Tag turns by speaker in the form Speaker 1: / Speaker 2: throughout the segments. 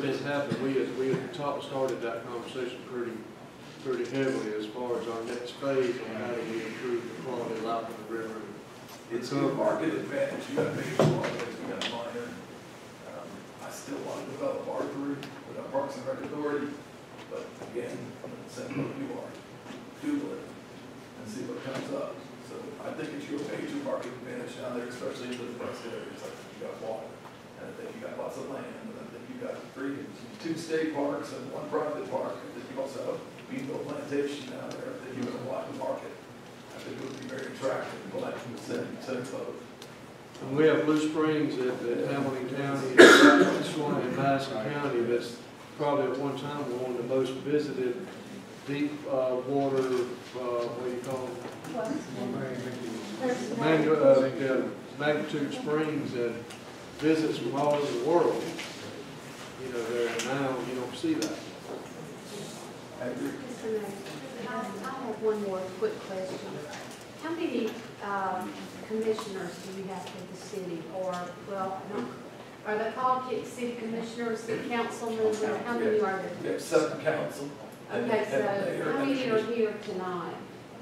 Speaker 1: been happening, we had started that conversation pretty heavily as far as our next phase on how do we improve the quality of life in the river.
Speaker 2: It's a market advantage. You got to make it more ways. We got minor. I still want to develop our group with our Parks and Rec Authority, but again, same boat you are. Google it and see what comes up. So I think it's your major market advantage down there, especially in the depressed areas. I think you got water, and I think you got lots of land, and I think you got two state parks and one private park. I think you also have Beanville Plantation down there. I think you have a lot of market. I think it would be very attractive. We'll have to send both.
Speaker 1: And we have Blue Springs at Hamilton County, this one in Madison County that's probably at one time one of the most visited deep water, what do you call them? Magnitude Springs, and visits from all over the world. You know, there now you don't see that.
Speaker 2: I agree.
Speaker 3: I have one more quick question. How many commissioners do you have for the city? Or, well, are they called city commissioners, city councilmen? How many are there?
Speaker 2: We have 7 council.
Speaker 3: Okay, so how many are here tonight?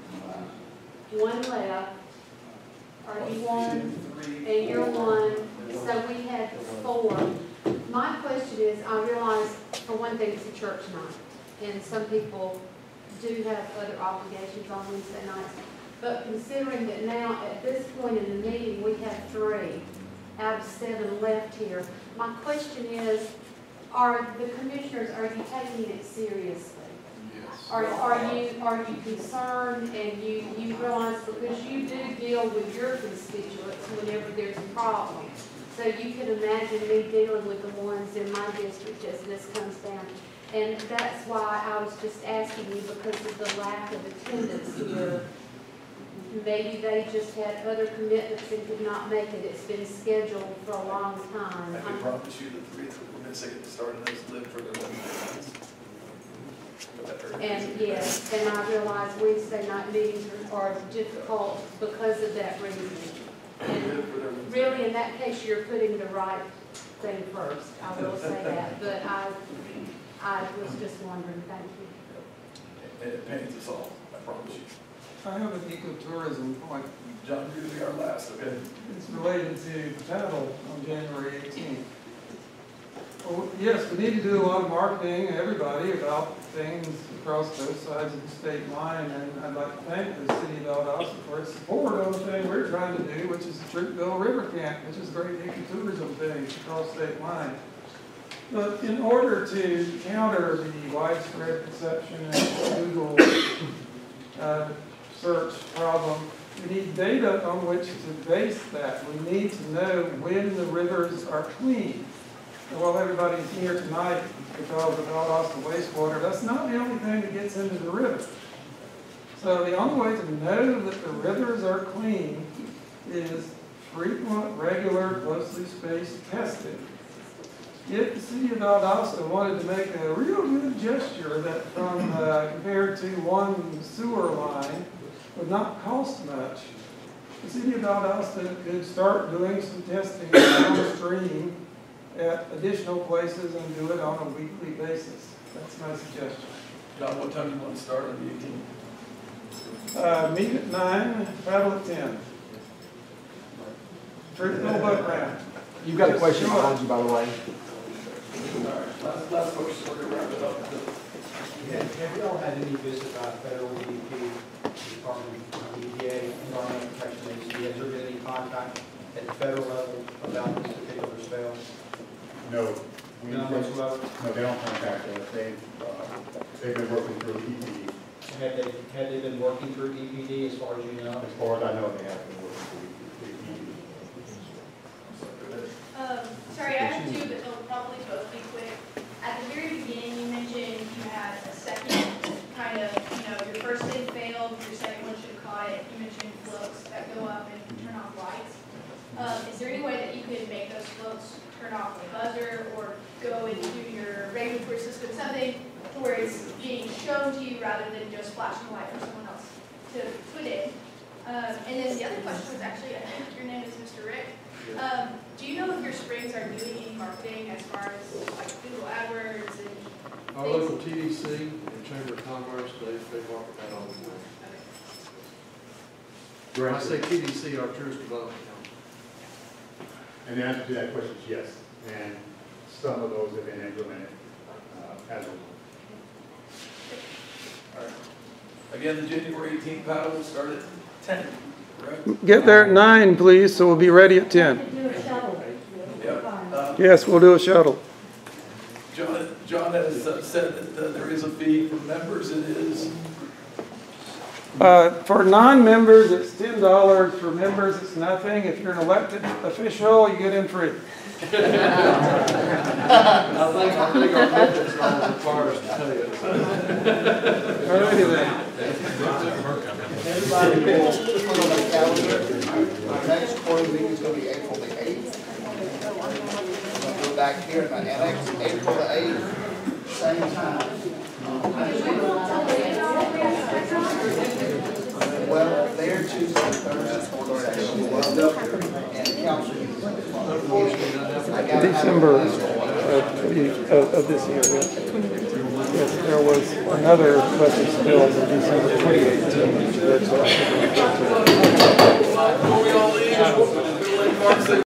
Speaker 3: 1 left. Are you one? And you're one. So we had 4. My question is, I realize, for one thing, it's a church night, and some people do have other obligations on Wednesday nights. But considering that now, at this point in the meeting, we have 3 out of 7 left here, my question is, are the commissioners, are you taking it seriously?
Speaker 1: Yes.
Speaker 3: Are you concerned, and you realize, because you do deal with your constituents whenever there's a problem. So you could imagine me dealing with the ones in my district as this comes down. And that's why I was just asking you, because of the lack of attendance here. Maybe they just had other commitments and could not make it. It's been scheduled for a long time.
Speaker 2: I can promise you the 3 that we're missing at the start of this live for their Wednesday nights.
Speaker 3: And yes, and I realize Wednesday night meetings are difficult because of that reason. And really, in that case, you're putting the right thing first. I will say that, but I was just wondering. Thank you.
Speaker 2: And it pains us all, I promise you.
Speaker 4: I have an ecotourism point.
Speaker 2: John, you're going to be our last, okay?
Speaker 4: It's related to paddle on January 18th. Well, yes, we need to do a lot of marketing, everybody, about things across both sides of the state line, and I'd like to thank the city of Valdosta for its support on the thing we're trying to do, which is the Troopville River Camp, which is a great ecotourism thing across state line. But in order to counter the widespread perception of Google search problem, we need data on which to base that. We need to know when the rivers are clean. And while everybody's here tonight because of Valdosta wastewater, that's not the only thing that gets into the river. So the only way to know that the rivers are clean is frequent, regular, closely spaced testing. If the city of Valdosta wanted to make a real good gesture that from compared to one sewer line would not cost much, the city of Valdosta could start doing some testing downstream at additional places and do it on a weekly basis. That's my suggestion.
Speaker 2: John, what time do you want to start on the 18th?
Speaker 4: Meet at 9, paddle at 10. Troopville boat ramp.
Speaker 5: You've got a question behind you, by the way.
Speaker 2: All right, last question, we're going to wrap it up.
Speaker 6: Yeah, have you all had any visit by federal DEP, Department of EPA, Environmental Protection Agency? Has there been any contact at the federal level about this particular spell?
Speaker 7: No.
Speaker 6: None whatsoever?
Speaker 7: No, they don't contact us. They've been working through EPD.
Speaker 6: Have they been working through EPD as far as you know?
Speaker 7: As far as I know, they have been working through EPD.
Speaker 8: Sorry, I have 2, but they'll probably both be quick. At the very beginning, you mentioned you had a second kind of, your first thing failed, your second one should have caught it. You mentioned floats that go up and turn off lights. Is there any way that you could make those floats turn off the buzzer or go into your regulatory system, something where it's being shown to you rather than just flashing a light for someone else to put in? And then the other question was actually, I think your name is Mr. Rick. Do you know if your springs are doing any marketing as far as like Google AdWords
Speaker 1: Our local TDC and Chamber of Commerce, they work with that all the time. When I say TDC, our Tourist Development Council.
Speaker 7: And the answer to that question is yes, and some of those have been implemented as of.
Speaker 2: All right. Again, the January 18th paddle will start at 10, correct?
Speaker 4: Get there at 9, please, so we'll be ready at 10.
Speaker 3: Do a shuttle.
Speaker 2: Yep.
Speaker 4: Yes, we'll do a shuttle.
Speaker 2: John has said that there is a fee for members. It is,
Speaker 4: For non-members, it's $10. For members, it's nothing. If you're an elected official, you get in free.
Speaker 1: I think our methods law requires us to tell you.
Speaker 4: All righty then.
Speaker 9: Everybody will put on the calendar. Our next quarter meeting is going to be April the 8th. We'll go back here in the annex, April the 8th, same time. Well, they're Tuesday, Thursday, and council meetings.
Speaker 4: December of this year, yes. Yes, there was another budget bill in December 2018.
Speaker 2: before we all leave,